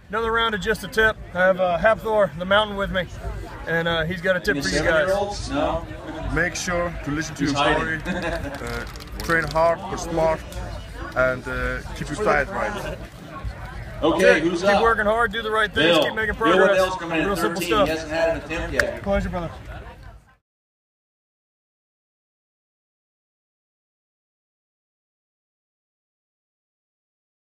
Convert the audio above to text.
Another round of just a tip. I have Thor, the mountain, with me, and he's got a tip for you guys. No. Make sure to listen to your story, train hard but smart, and keep your diet right. Okay, who's up? Keep working hard, do the right things, Bill. keep making Bill progress. Waddell's coming in Real at simple 13. stuff. He hasn't had an attempt yet. Pleasure, brother.